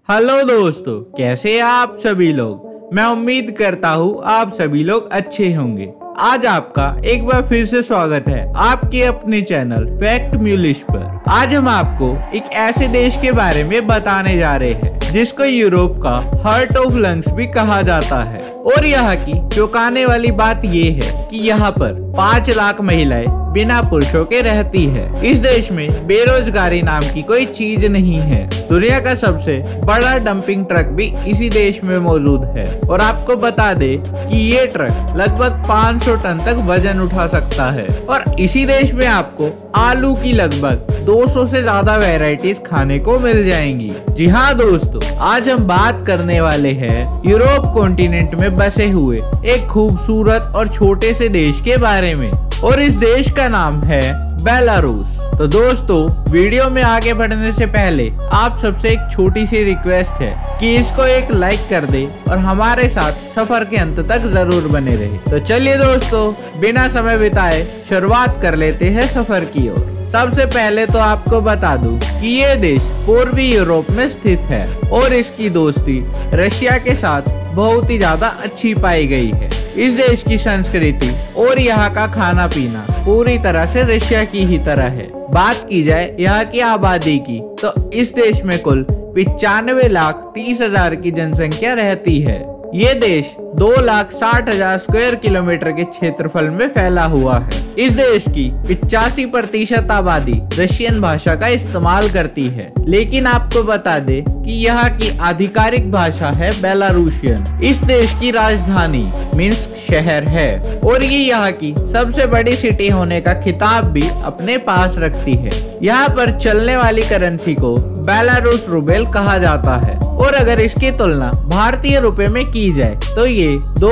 Hello दोस्तों, कैसे हैं आप सभी लोग। मैं उम्मीद करता हूँ आप सभी लोग अच्छे होंगे। आज आपका एक बार फिर से स्वागत है आपके अपने चैनल फैक्ट म्यूलिश पर। आज हम आपको एक ऐसे देश के बारे में बताने जा रहे हैं जिसको यूरोप का हार्ट ऑफ लंग्स भी कहा जाता है। और यहाँ की चौंकाने वाली बात ये है कि यहाँ पर 5 लाख महिलाएं बिना पुरुषों के रहती है। इस देश में बेरोजगारी नाम की कोई चीज नहीं है। दुनिया का सबसे बड़ा डंपिंग ट्रक भी इसी देश में मौजूद है। और आपको बता दे कि ये ट्रक लगभग 500 टन तक वजन उठा सकता है। और इसी देश में आपको आलू की लगभग 200 से ज्यादा वैरायटीज खाने को मिल जाएंगी। जी हाँ दोस्तों, आज हम बात करने वाले हैं यूरोप कॉन्टिनेंट में बसे हुए एक खूबसूरत और छोटे से देश के बारे में। और इस देश का नाम है बेलारूस। तो दोस्तों, वीडियो में आगे बढ़ने से पहले आप सबसे एक छोटी सी रिक्वेस्ट है कि इसको एक लाइक कर दे और हमारे साथ सफर के अंत तक जरूर बने रहे। तो चलिए दोस्तों, बिना समय बिताए शुरुआत कर लेते हैं सफर की ओर। सबसे पहले तो आपको बता दूं कि ये देश पूर्वी यूरोप में स्थित है और इसकी दोस्ती रशिया के साथ बहुत ही ज्यादा अच्छी पाई गई है। इस देश की संस्कृति और यहाँ का खाना पीना पूरी तरह से रशिया की ही तरह है। बात की जाए यहाँ की आबादी की तो इस देश में कुल 95,30,000 की जनसंख्या रहती है। ये देश 2,60,000 स्क्वायर किलोमीटर के क्षेत्रफल में फैला हुआ है। इस देश की 85% आबादी रशियन भाषा का इस्तेमाल करती है, लेकिन आपको बता दे कि यहाँ की आधिकारिक भाषा है बेलारूशियन। इस देश की राजधानी मिन्स्क शहर है और ये यहाँ की सबसे बड़ी सिटी होने का खिताब भी अपने पास रखती है। यहाँ पर चलने वाली करेंसी को बेलारूस रूबेल कहा जाता है और अगर इसकी तुलना भारतीय रुपए में की जाए तो ये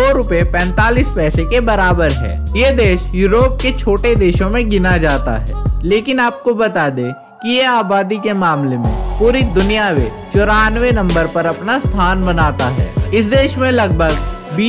₹2.45 के बराबर है। ये देश यूरोप के छोटे देशों में गिना जाता है, लेकिन आपको बता दे कि ये आबादी के मामले में पूरी दुनिया में 94 नंबर पर अपना स्थान बनाता है। इस देश में लगभग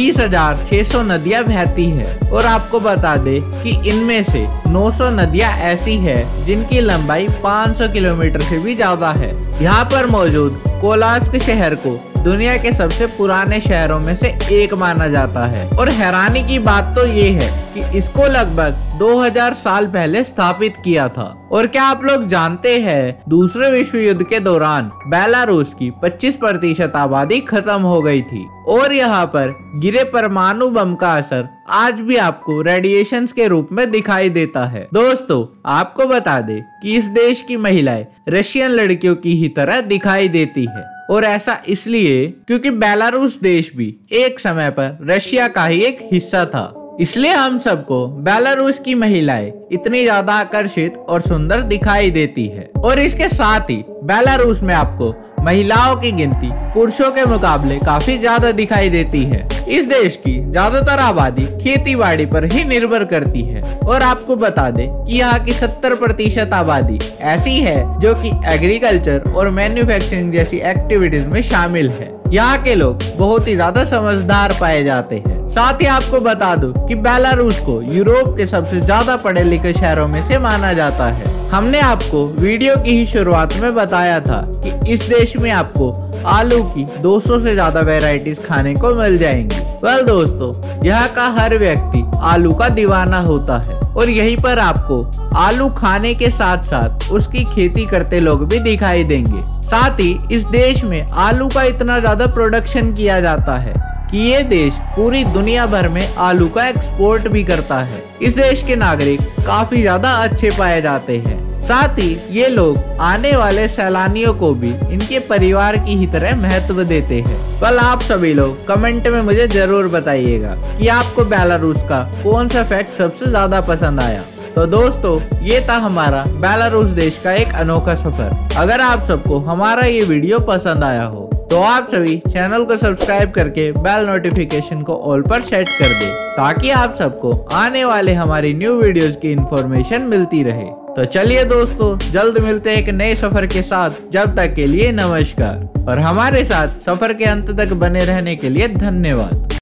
20,600 नदियां बहती है और आपको बता दे कि इनमें से 900 नदियां ऐसी है जिनकी लंबाई 500 किलोमीटर से भी ज्यादा है। यहाँ पर मौजूद कोलास्क शहर को दुनिया के सबसे पुराने शहरों में से एक माना जाता है। और हैरानी की बात तो ये है कि इसको लगभग 2000 साल पहले स्थापित किया था। और क्या आप लोग जानते हैं, दूसरे विश्व युद्ध के दौरान बेलारूस की 25% आबादी खत्म हो गई थी और यहाँ पर गिरे परमाणु बम का असर आज भी आपको रेडिएशंस के रूप में दिखाई देता है। दोस्तों, आपको बता दे कि इस देश की महिलाएं रशियन लड़कियों की ही तरह दिखाई देती है और ऐसा इसलिए क्योंकि बेलारूस देश भी एक समय पर रशिया का ही एक हिस्सा था। इसलिए हम सबको बेलारूस की महिलाएं इतनी ज्यादा आकर्षित और सुंदर दिखाई देती है। और इसके साथ ही बेलारूस में आपको महिलाओं की गिनती पुरुषों के मुकाबले काफी ज्यादा दिखाई देती है। इस देश की ज्यादातर आबादी खेती बाड़ी पर ही निर्भर करती है और आपको बता दे कि यहाँ की 70% आबादी ऐसी है जो कि एग्रीकल्चर और मैन्युफैक्चरिंग जैसी एक्टिविटीज में शामिल है। यहाँ के लोग बहुत ही ज्यादा समझदार पाए जाते हैं। साथ ही आपको बता दूं कि बेलारूस को यूरोप के सबसे ज्यादा पढ़े लिखे शहरों में से माना जाता है। हमने आपको वीडियो की ही शुरुआत में बताया था कि इस देश में आपको आलू की 200 से ज्यादा वैरायटीज खाने को मिल जाएंगी। दोस्तों, यहाँ का हर व्यक्ति आलू का दीवाना होता है और यहीं पर आपको आलू खाने के साथ साथ उसकी खेती करते लोग भी दिखाई देंगे। साथ ही इस देश में आलू का इतना ज्यादा प्रोडक्शन किया जाता है कि ये देश पूरी दुनिया भर में आलू का एक्सपोर्ट भी करता है। इस देश के नागरिक काफी ज्यादा अच्छे पाए जाते हैं। साथ ही ये लोग आने वाले सैलानियों को भी इनके परिवार की ही तरह महत्व देते हैं। कल आप सभी लोग कमेंट में मुझे जरूर बताइएगा कि आपको बेलारूस का कौन सा फैक्ट सबसे ज्यादा पसंद आया। तो दोस्तों, ये था हमारा बेलारूस देश का एक अनोखा सफर। अगर आप सबको हमारा ये वीडियो पसंद आया हो तो आप सभी चैनल को सब्सक्राइब करके बेल नोटिफिकेशन को ऑल पर सेट कर दे ताकि आप सबको आने वाले हमारी न्यू वीडियोस की इंफॉर्मेशन मिलती रहे। तो चलिए दोस्तों, जल्द मिलते हैं एक नए सफर के साथ। जब तक के लिए नमस्कार और हमारे साथ सफर के अंत तक बने रहने के लिए धन्यवाद।